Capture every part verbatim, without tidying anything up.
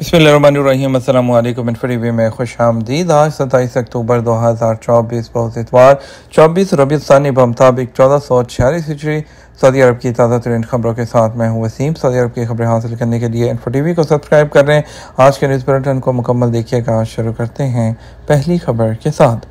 बिस्मिल्लाहिर्रहमानिर्रहीम। अस्सलामु अलैकुम। इन्फोटीवी में खुश आमदीद। आज सत्ताईस अक्टूबर दो हज़ार चौबीस बहुत इतवार चौबीस रबीउ सानी बमुताबिक चौदह सौ छियालीस हिजरी सऊदी अरब की ताज़ा तरीन खबरों के साथ मैं हूँ वसीम। सऊदी अरब की खबरें हासिल करने के लिए इन्फोटीवी को सब्सक्राइब कर रहे हैं। आज के न्यूज़ बुलेटिन को मुकम्मल देखिएगा। आज शुरू करते हैं पहली खबर के साथ।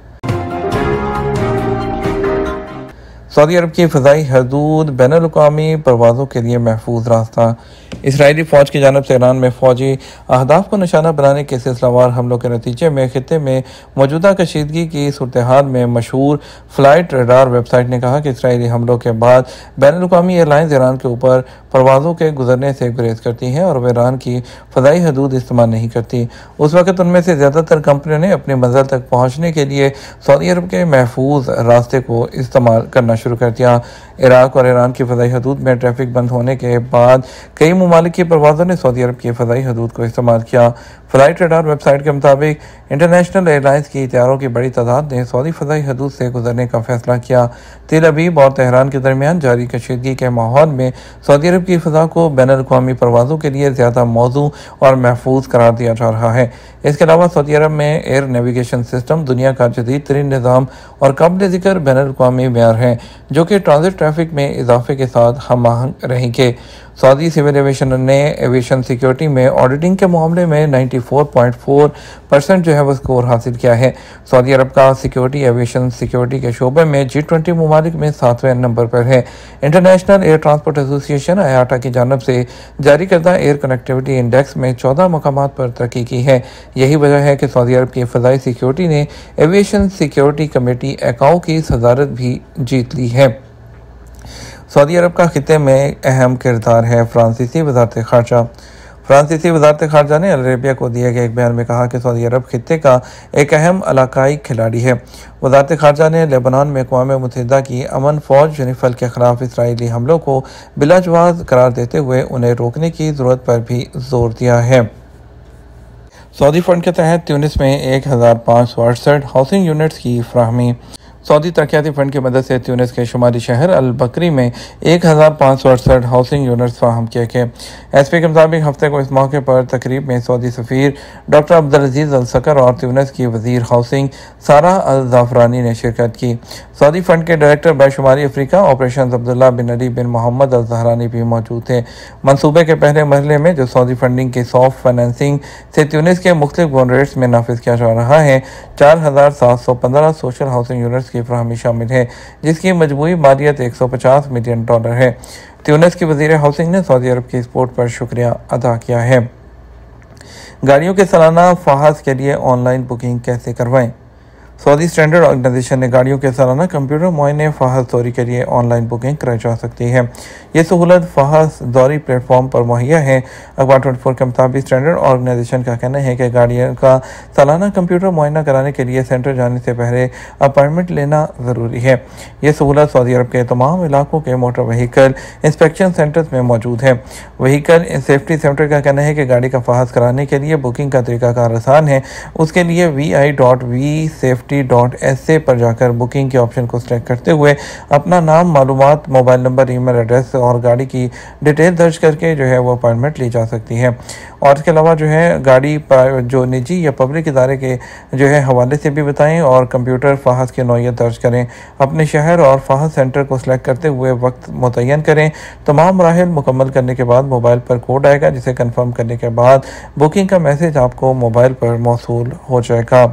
सऊदी अरब की फ़ज़ाई हदूद बैनुल-अक़वामी परवाज़ों के लिए महफूज रास्ता। इसराइली फ़ौज की जानिब से ईरान में फ़ौजी अहदाफ को निशाना बनाने के सिलसिलावार हमलों के नतीजे में खित्ते में मौजूदा कशीदगी की सूरत हाल में मशहूर फ़्लाइट रडार वेबसाइट ने कहा कि इसराइली हमलों के बाद बैनुल-अक़वामी एयरलाइंस ईरान के ऊपर परवाज़ों के गुजरने से गुरेज करती हैं और वे ईरान की फ़ज़ाई हदूद इस्तेमाल नहीं करती। उस वक़्त उनमें से ज़्यादातर कंपनियों ने अपनी मंजिल तक पहुँचने के लिए सऊदी अरब के महफूज रास्ते को इस्तेमाल करना शुरू कर दिया। इराक और ईरान की फ़ज़ाई हदूद में ट्रैफिक बंद होने के बाद कई ममालिक की परवाज़ों ने सऊदी अरब की फ़ज़ाई हदूद को इस्तेमाल किया। फ़्लाइट रडार वेबसाइट के मुताबिक इंटरनेशनल एयरलाइंस की तैयारों की बड़ी तादाद ने सऊदी फ़ज़ाई हदूद से गुजरने का फैसला किया। तेल अवीव और तेहरान के दरमियान जारी कशीदगी के माहौल में सऊदी अरब की फ़ज़ा को बैनुल-अक़वामी परवाज़ों के लिए ज़्यादा मौजू और महफूज करार दिया जा रहा है। इसके अलावा सऊदी अरब में एयर नेविगेशन सिस्टम दुनिया का जदीद तरीन निज़ाम और काबिल ज़िक्र बैनुल-अक़वामी मेयार है, जो कि ट्रांजिट ट्रैफिक में इजाफे के साथ हम आहंग रहेंगे। सऊदी सिविल एविएशन ने एविएशन सिक्योरिटी में ऑडिटिंग के मामले में चौरानवे पॉइंट चार परसेंट जो है वो स्कोर हासिल किया है। सऊदी अरब का सिक्योरिटी एविएशन सिक्योरिटी के शोबे में जी ट्वेंटी ममालिक में सातवें नंबर पर है। International air transport association IATA की जानब से जारी करदा एयर कनेक्टिविटी इंडेक्स में चौदह मकामात पर तरक्की की है। यही वजह है कि सऊदी अरब की फ़ज़ाई सिक्योरिटी ने एविएशन सिक्योरिटी कमेटी एकाओ की सदारत भी जीत ली है। सऊदी अरब का खित्ते में अहम किरदार है। फ्रांसीसी वज़ारत ख़ारजा फ्रांसीसी वज़ारत ख़ारजा ने अल अरेबिया को दिए गए एक बयान में कहा कि सऊदी अरब खित्ते का एक अहम इलाकाई खिलाड़ी है। वज़ारत ख़ारजा ने लेबनान में अक़वाम मुत्तहिदा की अमन फ़ौज यूनिफ़िल के ख़िलाफ़ इसराइली हमलों को बिलाजवाज़ करार देते हुए उन्हें रोकने की ज़रूरत पर भी जोर दिया है। सऊदी फंड के तहत ट्यूनिस में एक हज़ार पाँच सौ अड़सठ हाउसिंग यूनिट्स की फराहमी। सऊदी तरक्याती फंड की मदद से ट्यूनिस के शुमाली शहर अल बकरी में एक हज़ार पाँच सौ अड़सठ हाउसिंग यूनिट्स फराहम किए गए। एस पी के मुताबिक हफ्ते को इस मौके पर तकरीब में सऊदी सफ़ीर doctor Abdul Aziz Al Sakar और ट्यूनिस की वज़ीर हाउसिंग सारा अल ज़ाफ़रानी ने शिरकत की। सऊदी फंड के डायरेक्टर बैशुमारी Africa operation Abdullah bin Ali bin Mohammed Al Zahrani भी मौजूद थे। मनसूबे के पहले मरहले में जो सऊदी फंडिंग की सॉफ्ट फाइनेंसिंग से ट्यूनिस के मुख्तलिफ बोन रेट्स में नाफिज किया जा रहा है, चार हज़ार सात सौ पंद्रह सोशल हाउसिंग यूनिट्स की फराहमी शामिल है, जिसकी मजमूई मालियत एक सौ पचास मिलियन डॉलर है। ट्यूनिस की वज़ीर हाउसिंग ने सऊदी अरब की सपोर्ट पर शुक्रिया अदा किया है। गाड़ियों के सालाना फ़हाज़ के लिए ऑनलाइन बुकिंग कैसे करवाएं। सऊदी स्टैंडर्ड ऑर्गेनाइजेशन ने गाड़ियों के सालाना कंप्यूटर मुआयने फ़हाज़ दौरी के लिए ऑनलाइन बुकिंग कराई जा सकती है। ये सहूलत फ़हाज़ दौरी प्लेटफॉर्म पर मुहैया है। अखबार चौबीस के मुताबिक स्टैंडर्ड ऑर्गेनाइजेशन का कहना है कि गाड़ियों का सालाना कंप्यूटर मुआयना कराने के लिए सेंटर जाने से पहले अपॉइंटमेंट लेना ज़रूरी है। ये सहूलत सऊदी अरब के तमाम इलाकों के मोटर व्हीकल इंस्पेक्शन सेंटर्स में मौजूद है। व्हीकल सेफ्टी सेंटर का कहना है कि गाड़ी का फ़हाज़ कराने के लिए बुकिंग का तरीकाकार आसान है। उसके लिए V I dot V safety dot S A पर जाकर बुकिंग के ऑप्शन को सिलेक्ट करते हुए अपना नाम, मालूमात, मोबाइल नंबर, ईमेल एड्रेस और गाड़ी की डिटेल दर्ज करके जो है वो अपॉइंटमेंट ली जा सकती है। और इसके अलावा जो है गाड़ी जो निजी या पब्लिक इदारे के जो है हवाले से भी बताएं और कंप्यूटर फ़हाज़ की नौइयत दर्ज करें। अपने शहर और फ़हाज़ सेंटर को सिलेक्ट करते हुए वक्त मुतय्यन करें। तमाम मराहिल मुकम्मल करने के बाद मोबाइल पर कोड आएगा, जिसे कन्फर्म करने के बाद बुकिंग का मैसेज आपको मोबाइल पर मौसूल हो जाएगा।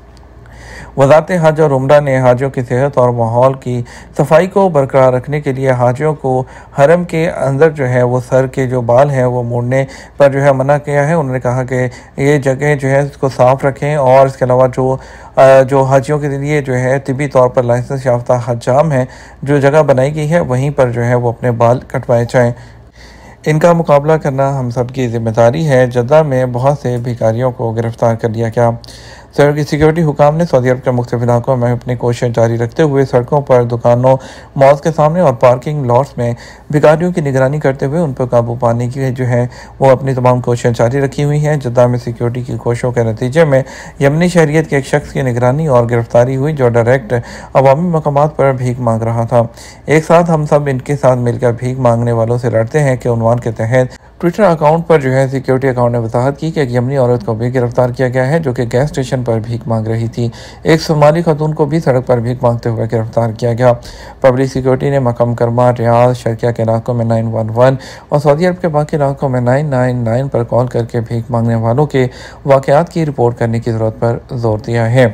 वज़ारत हज और उम्रा ने हाजियों की सेहत और माहौल की सफाई को बरकरार रखने के लिए हाजियों को हरम के अंदर जो है वो सर के जो बाल हैं वो मोड़ने पर जो है मना किया है। उन्होंने कहा कि ये जगह जो है इसको साफ़ रखें और इसके अलावा जो जो हाजियों के लिए जो है तिबी तौर पर लाइसेंस याफ्ता हज्जाम है जो जगह बनाई गई है वहीं पर जो है वो अपने बाल कटवाए जाएँ। इनका मुकाबला करना हम सब की जिम्मेदारी है। जद्दा में बहुत से भिखारियों को गिरफ्तार कर लिया गया। सड़क की सिक्योरिटी हुकाम ने सऊदी अरब के मुख्तलिफ इलाकों में अपनी कोशिशें जारी रखते हुए सड़कों पर, दुकानों, मॉल्स के सामने और पार्किंग लॉट्स में भिखारियों की निगरानी करते हुए उन पर काबू पाने की जो है वो अपनी तमाम कोशिशें जारी रखी हुई हैं। जद्दा में सिक्योरिटी की कोशिशों के नतीजे में यमनी शहरियत के एक शख्स की निगरानी और गिरफ्तारी हुई जो डायरेक्ट अवामी मकामात पर भीख मांग रहा था। एक साथ हम सब इनके साथ मिलकर भीख मांगने वालों से लड़ते हैं कि उन्वान के तहत ट्विटर अकाउंट पर जो है सिक्योरिटी अकाउंट ने वजाहत की कि एक यमनी औरत को भी गिरफ्तार किया गया है जो कि गैस स्टेशन पर भीख मांग रही थी। एक सोमाली खातून को भी सड़क पर भीख मांगते हुए गिरफ्तार किया गया। पब्लिक सिक्योरिटी ने मकम करमा, रियाद, शर्किया के इलाकों में नाइन वन वन और सऊदी अरब के बाकी इलाकों में नाइन नाइन नाइन पर कॉल करके भीख मांगने वालों के वाक़यात की रिपोर्ट करने की ज़रूरत पर जोर दिया है।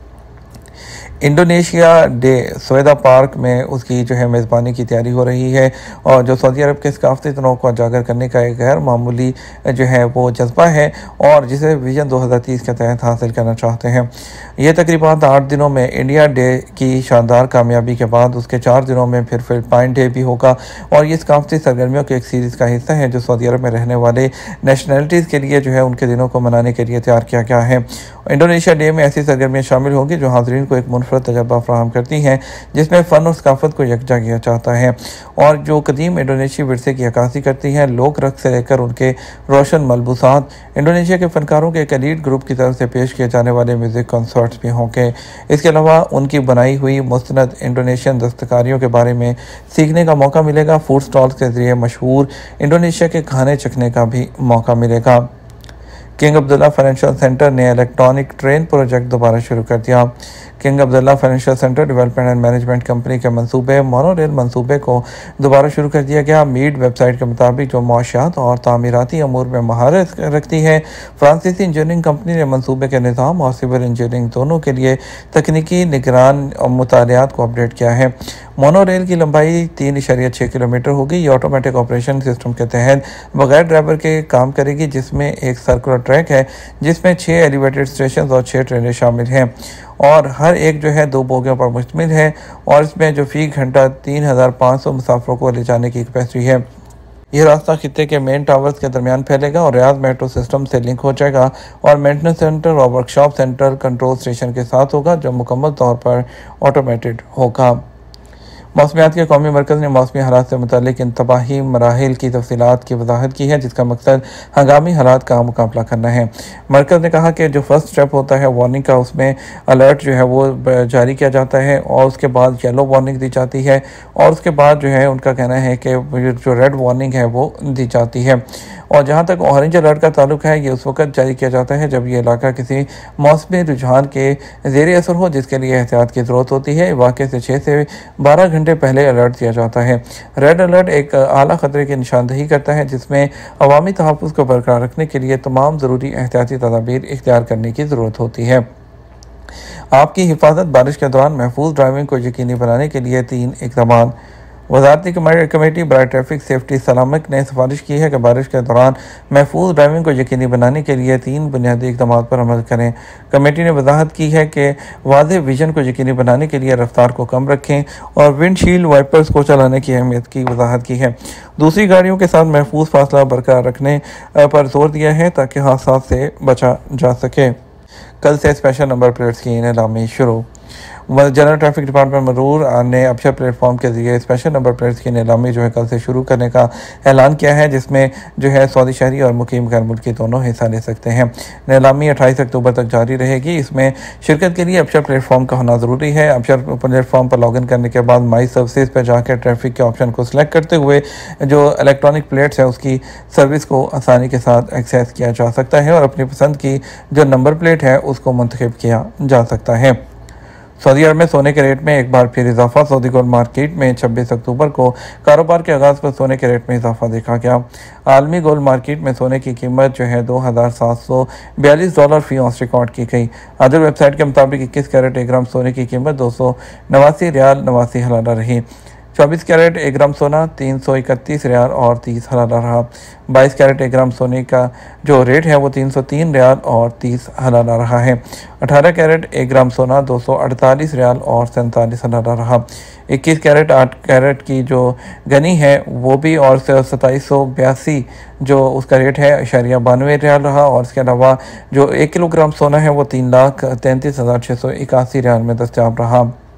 इंडोनेशिया डे सोएदा पार्क में उसकी जो है मेज़बानी की तैयारी हो रही है और जो सऊदी अरब के सकाफती तनों को उजागर करने का एक गैर मामूली जो है वो जज्बा है और जिसे विजन दो हज़ार तीस के तहत हासिल करना चाहते हैं। ये तकरीबात आठ दिनों में इंडिया डे की शानदार कामयाबी के बाद उसके चार दिनों में फिर फिलिपाइन डे भी होगा और ये सकाफती सरगर्मियों की एक सीरीज़ का हिस्सा है जो सऊदी अरब में रहने वाले नेशनलिटीज़ के लिए जो है उनके दिनों को मनाने के लिए तैयार किया गया है। इंडोनेशिया डे में ऐसी सरगर्मियाँ शामिल होंगी जो हाज़रीन को एक मुनफरद तजर्बा फराहम करती हैं जिसमें फ़न और सकाफत को यकजा किया जाता है और जो कदीम इंडोनेशिया विरसे की अक्कासी करती हैं। लोक रक़्स से लेकर उनके रोशन मलबूसात, इंडोनेशिया के फ़नकारों के एक एलीट ग्रुप की तरफ से पेश किए जाने वाले म्यूज़िक कॉन्सर्ट्स भी होंगे। इसके अलावा उनकी बनाई हुई मुस्तनद इंडोनेशियन दस्तकारियों के बारे में सीखने का मौका मिलेगा। फूड स्टॉल्स के ज़रिए मशहूर इंडोनेशिया के खाने चखने का भी मौका मिलेगा। किंग अब्दुल्ला फाइनेंशियल सेंटर ने इलेक्ट्रॉनिक ट्रेन प्रोजेक्ट दोबारा शुरू कर दिया। King Abdullah financial centre development and management company के मंसूबे मोनोरेल मंसूबे को दोबारा शुरू कर दिया गया। मीड वेबसाइट के मुताबिक जो मुआशियात और तामीराती अमूर में महारत रखती है, फ्रांसीसी इंजीनियरिंग कंपनी ने मंसूबे के निज़ाम और सिविल इंजीनियरिंग दोनों के लिए तकनीकी निगरान मुतालियात को अपडेट किया है। मोनोरेल की लंबाई तीन इशारिया छः किलोमीटर होगी। ये ऑटोमेटिक ऑपरेशन सिस्टम के तहत बगैर ड्राइवर के काम करेगी, जिसमें एक सर्कुलर ट्रैक है जिसमें छः एलिवेटेड स्टेशन और छः ट्रेनें शामिल हैं और हर एक जो है दो बोगियों पर मुश्तमिल है और इसमें जो फी घंटा तीन हज़ार पाँच सौ मुसाफरों को ले जाने की कैपेसिटी है। यह रास्ता खित्ते के मेन टावर्स के दरमियान फैलेगा और रियाद मेट्रो सिस्टम से लिंक हो जाएगा और मेंटेनेंस सेंटर और वर्कशॉप सेंटर कंट्रोल स्टेशन के साथ होगा जो मुकम्मल तौर पर ऑटोमेटेड होगा। मौसमियात के कौमी मरकज़ ने मौसमी हालात से मुतालिक इंतबाही मराहिल की तफसीलात की वजाहत की है जिसका मकसद हंगामी हालात का मुकाबला करना है। मरकज़ ने कहा कि जो फर्स्ट स्टेप होता है वार्निंग का, उसमें अलर्ट जो है वो जारी किया जाता है और उसके बाद येलो वार्निंग दी जाती है और उसके बाद जो है उनका कहना है कि जो रेड वार्निंग है वो दी जाती है और जहाँ तक ऑरेंज अलर्ट का ताल्लुक है ये उस वक्त जारी किया जाता है जब ये इलाका किसी मौसमी रुझान के ज़ेर असर हो जिसके लिए एहतियात की ज़रूरत होती है। वाक़े से छः से बारह घंटे पहले अलर्ट दिया जाता है। रेड अलर्ट एक आला खतरे की निशानदही करता है जिसमें अवामी तहफ़्फ़ुज़ को बरकरार रखने के लिए तमाम ज़रूरी एहतियाती तदाबीर इख्तियार करने की ज़रूरत होती है। आपकी हिफाजत बारिश के दौरान महफूज ड्राइविंग को यकीनी बनाने के लिए तीन इक़दाम। वज़ारती कमेटी बराए ट्रैफिक सेफ्टी सलामत ने सिफारिश की है कि बारिश के दौरान महफूज ड्राइविंग को यकीनी बनाने के लिए तीन बुनियादी इक़दाम पर अमल करें। कमेटी ने वजाहत की है कि वाज़ेह विजन को यकीनी बनाने के लिए रफ्तार को कम रखें और विंडशील्ड वाइपर्स को चलाने की अहमियत की वजाहत की है। दूसरी गाड़ियों के साथ महफूज फासला बरकरार रखने पर जोर दिया है ताकि हादसा से बचा जा सके। कल से स्पेशल नंबर प्लेट्स की नीलामी शुरू। जनरल ट्रैफिक डिपार्टमेंट मरूर ने अबशर प्लेटफॉर्म के जरिए स्पेशल नंबर प्लेट्स की नीलामी जो है कल से शुरू करने का ऐलान किया है जिसमें जो है सऊदी शहरी और मुकीम गैर मुल्की दोनों हिस्सा ले सकते हैं। नीलामी अट्ठाईस अक्टूबर तक जारी रहेगी। इसमें शिरकत के लिए अबशर प्लेटफॉर्म का होना ज़रूरी है। अबशर प्लेटफॉर्म पर लॉगिन करने के बाद माई सर्विसेज पर जाकर ट्रैफिक के ऑप्शन को सिलेक्ट करते हुए जो इलेक्ट्रॉनिक प्लेट्स है उसकी सर्विस को आसानी के साथ एक्सेस किया जा सकता है और अपनी पसंद की जो नंबर प्लेट है उसको मुंतखब किया जा सकता है। सऊदी अरब में सोने के रेट में एक बार फिर इजाफा। सऊदी गोल्ड मार्केट में छब्बीस अक्टूबर को कारोबार के आगाज़ पर सोने के रेट में इजाफा देखा गया। आलमी गोल्ड मार्केट में सोने की कीमत जो है दो हज़ार सात सौ बयालीस डॉलर फी औंस रिकॉर्ड की गई। अदर वेबसाइट के मुताबिक इक्कीस कैरेट एक ग्राम सोने की कीमत दो सौ नवासी रियाल नवासी हलाला रही। चौबीस कैरेट एक ग्राम सोना तीन सौ इकतीस रियाल और तीस हलाला रहा। बाईस कैरेट एक ग्राम सोने का जो रेट है वो तीन सौ तीन रियाल और तीस हलाला रहा है। अठारह कैरेट एक ग्राम सोना दो सौ अड़तालीस रियाल और सैंतालीस हलाला रहा। इक्कीस कैरेट आठ कैरेट की जो गनी है वो भी और सताईस सौ बयासी जो उसका रेट है इशारिया बानवे रियाल रहा और इसके अलावा जो एक किलोग्राम सोना है वो तीन लाख तैंतीस हज़ार छः सौ इक्यासी रियाल में दस्तियाब रहा।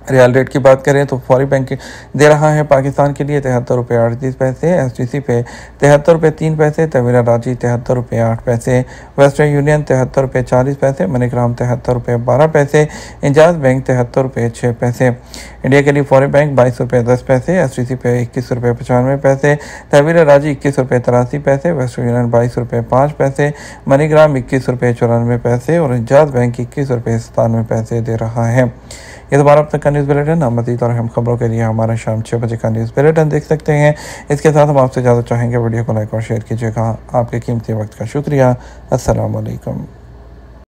रियल रेट की बात करें तो फौरी बैंक दे रहा है पाकिस्तान के लिए तिहत्तर रुपये अड़तीस पैसे, एस टी सी पे तिहत्तर रुपये तीन पैसे, तवीरा राजी तिहत्तर रुपये आठ पैसे, वेस्टर्न यूनियन तिहत्तर रुपये चालीस पैसे, मनीग्राम तिहत्तर रुपये बारह पैसे, इंजाज बैंक तिहत्तर रुपये छः पैसे। इंडिया के लिए फौरी बैंक बाईस रुपये दस पैसे, एस टी सी पे इक्कीस रुपये पचानवे पैसे, तवीरा राजी इक्कीस रुपये तिरासी पैसे, वेस्टर्न यूनियन बाईस रुपये पाँच पैसे, मनीग्राम इक्कीस रुपये चौरानवे पैसे और इंजाज बैंक इक्कीस रुपये सतानवे पैसे दे रहा है। ये दोबारा अब तक का न्यूज़ बुलेटिन। आप मज़ीद और अहम खबरों के लिए हमारा शाम छः बजे का न्यूज़ बुलेटिन देख सकते हैं। इसके साथ हम आपसे ज़्यादा चाहेंगे वीडियो को लाइक और शेयर कीजिएगा। आपके कीमती वक्त का शुक्रिया। अस्सलाम वालेकुम।